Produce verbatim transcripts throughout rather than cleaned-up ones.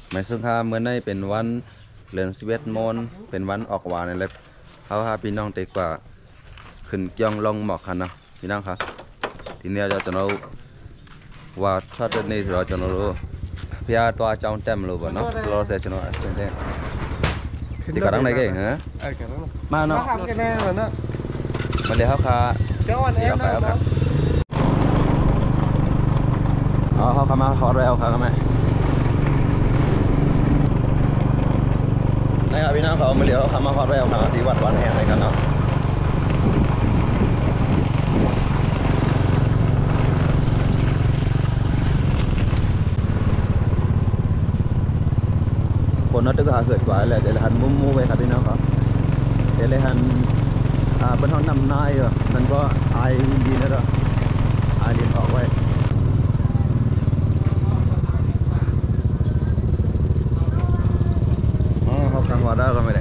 หมายซึ่งค่าเมื่อในเป็นวันเดือนสิบเอ็ดโมงเป็นวันออกหวานอะไรเขาพาพี่น้องเด็กกว่าขึ้นเกี่ยงลงหมอกคันนะพี่น้องครับทีนี้เราจะรู้ว่าถ้าเดินนี้เราจะรู้พี่อาตัวเจ้าเต็มรู้ป่ะเนาะเราเสียชนะสิ่งนี้ที่กระดังไหนกันฮะมาเนาะมาเดี๋ยวเขาขาเจ้าอันเองนะอ๋อเขาขามาขอเร็วครับแม่นะครับพี่น้องเขามาเลี้ยวเขามาขอเร็วครับที่วัดวันแห่งอะไรกันเนาะคนนั้นตึกหาเกิดกว่าเลยเดี๋ยวหันมุมมูไปครับพี่น้องครับเดี๋ยวหันอ่าเป็นห้องนำนายอ่ะมันก็อายดีนะจ๊ะอายเรียนออกไว้อ๋อเขากางหัวได้ก็ไม่ได้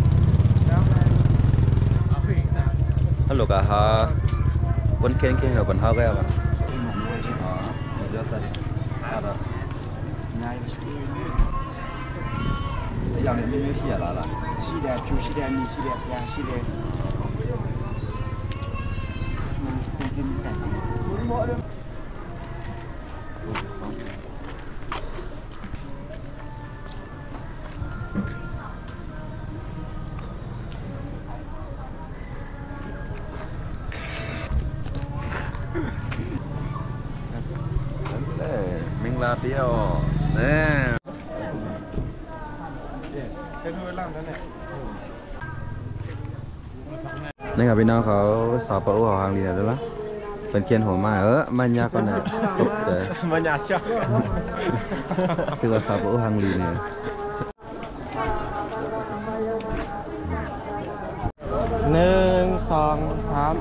ฮัลโหลกะฮะคนเก่งเก่งกับคนเท่าแก่ป่ะอ๋อเดี๋ยวจะอะไรง่ายอย่างนี้ไม่ใช่อะไรล่ะ系列、Q 系列、米系列、P 系列。มิงลาเดียวเนี่ยนี่ครับพี่น้องเขาสอบประอุหางดีแล้วล่ะเป็นเคียนหัวมาเออมันยากกว่าน่ะตกใจมันยากจังคือว่าสอบประอุหางดีเนี่ยหนึ่งสองสาม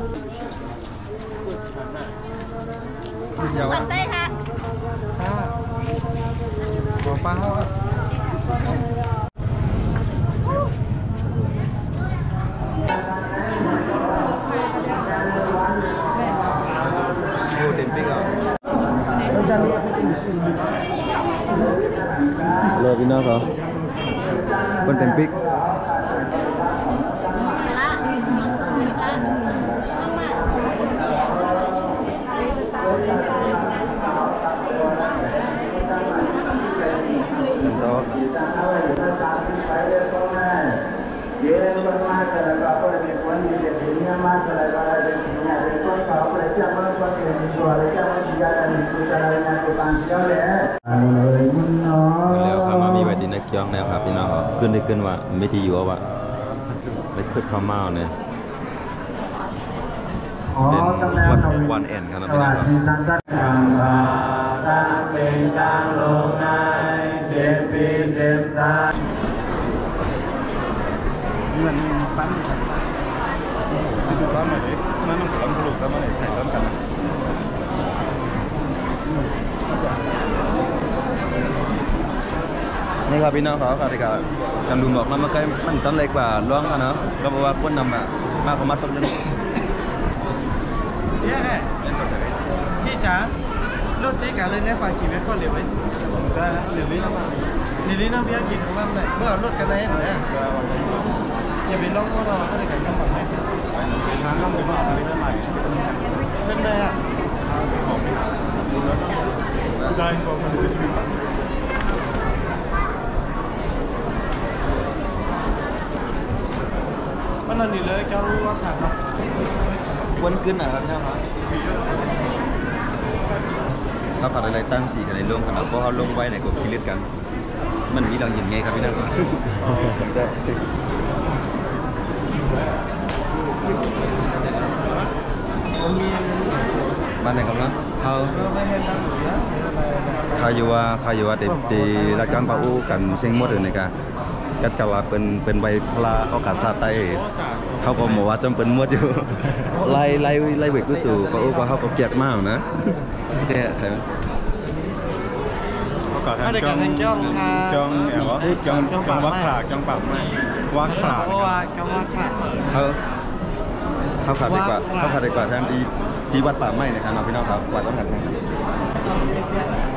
วันเต้ค่ะห้าหัวปลาเต็มปิ๊กอ่ะเลยพี่น้องเขาคนเต็มปิ๊กแล้วพามามีแบบดินนักเกี่ยงแล้วครับพี่น้องเขาขึ้นได้ขึ้นว่าไม่ดีอยู่ว่าไม่ขึ้นข้าวเมาเนี่ยเป็นวันวันแอนครับพี่น้องเงินปั้นมันคือปั้นไหนมันต้องสลับกระดูกซ้ำอะไรไหนซ้ำกันนี่ครับพี่น้องเขาครับที่การจำดูบอกมันมันก็มันต้นเล็กกว่าล่วงกันเนาะก็บอกว่าคนนำอ่ะมากกว่ามัดต้นนึงเนี่ยพี่จ๋ารถเจ๊กันเลยเนี่ยฝากกี่เมตรก็เหลือไว้ได้แล้วเหลือไว้แล้วมาเหลือไว้น้ำเบี้ยกินของมันเลยเมื่อรถกันไหนเหรอเนี่ยอย่าไปล้มก็รอก็ได้กันกันหมดเลยทางต้องไปบอกอะไรเรื่องใหม่เป็นไรอ่ะได้ก็มันมันนั่นนี่เลยจะรู้ว่าถังเนาะวนขึ้นอ่ะครับเนี่ยครับเขาขัดอะไรตั้งสีกันในร่วมกันเพราะเขาลงไว้ไหนก็คิดเลือดกันมันมีเราหยินไงครับพี่น้องสนใจบ้านไหนกันนะเขาเขาอยู่ว่าเขาอยู่ว่าเด็กตีรักการปะอู้กันเชิงมดอื่นในการกัดกะว่าเป็นเป็นใบพลาเขากัดซาไตเขาก็บอกว่าจำเป็นมดอยู่ไล่ไล่ไล่เวกกุสูปะอู้ว่าเขาก็เกลียดมากนะเนี่ยใช่ไหมเขาเด็กกันแทงจ้องจ้องแอบว่าจ้องจ้องวักขากจ้องปากไม่วักสากจ้องวักขากเขาเขาขาดดีกว่าเขาขาดดีกว่าแทนที่ที่วัดป่าไม้นะครับพี่น้องครับวัดต้องหัน